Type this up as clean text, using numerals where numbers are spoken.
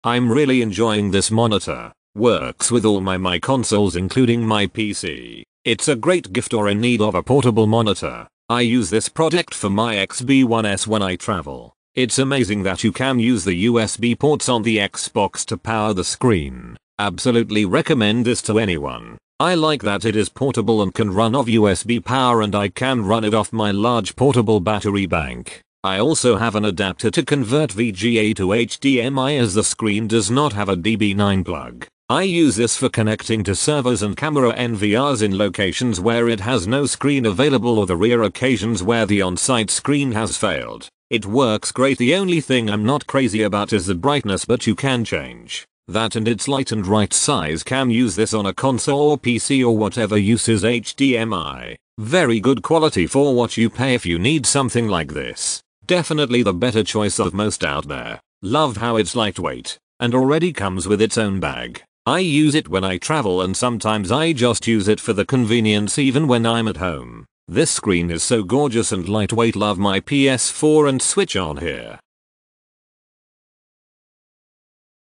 I'm really enjoying this monitor. Works with all my consoles including my PC. It's a great gift or in need of a portable monitor. I use this product for my XB1S when I travel. It's amazing that you can use the USB ports on the Xbox to power the screen. Absolutely recommend this to anyone. I like that it is portable and can run off USB power, and I can run it off my large portable battery bank. I also have an adapter to convert VGA to HDMI as the screen does not have a DB9 plug. I use this for connecting to servers and camera NVRs in locations where it has no screen available or the rare occasions where the on-site screen has failed. It works great. The only thing I'm not crazy about is the brightness, but you can change that, and it's light and right size. Can use this on a console or PC or whatever uses HDMI. Very good quality for what you pay if you need something like this. Definitely the better choice of most out there. Love how it's lightweight and already comes with its own bag. I use it when I travel, and sometimes I just use it for the convenience even when I'm at home. This screen is so gorgeous and lightweight. Love my PS4 and Switch on here.